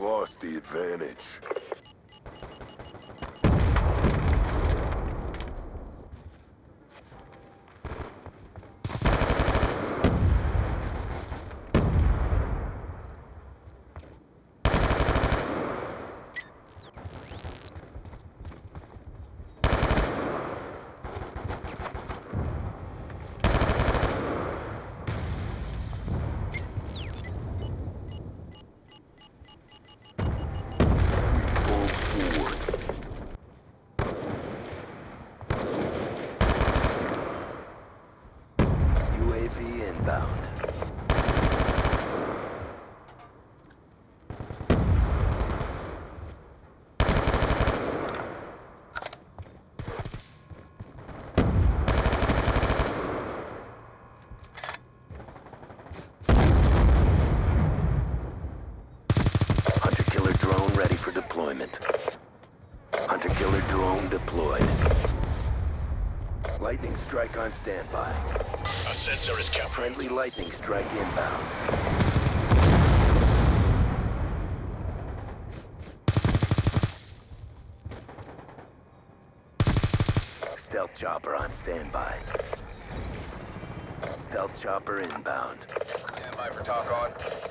lost the advantage. UAV inbound. Hunter-killer drone ready for deployment. Hunter-killer drone deployed. Lightning strike on standby. A sensor is captured. Friendly lightning strike inbound. Stealth chopper on standby. Stealth chopper inbound. Stand by for talk on.